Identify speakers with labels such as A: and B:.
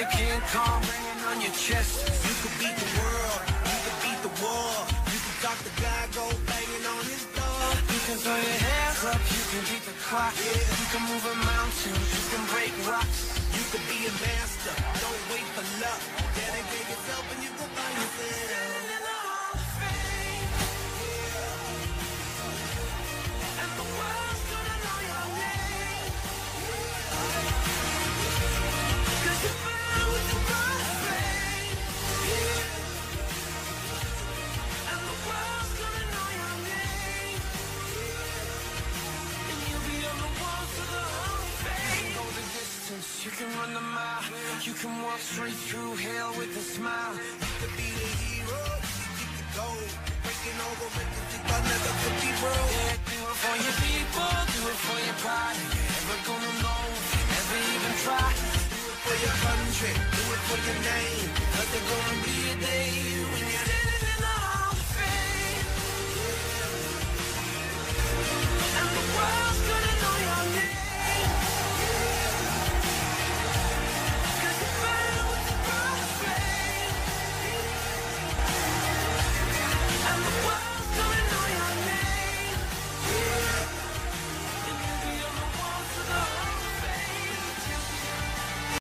A: a King Kong banging on your chest. You could beat the world, you could beat the war. You could talk the guy, go banging on his door. You can throw your hands up, you can beat the clock. You can move a mountain, you can break rocks. You could be a master, don't wait for luck. Dedicate yourself and you can find yourself. You can run the mile, you can walk straight through hell with a smile. You could be the hero, you get the gold. Breaking over, making think I'll never could be broke. Yeah, do it for your people, do it for your pride. If you're ever gonna know, if you never even try. Do it for your country, do it for your name. Cause there's gonna be a day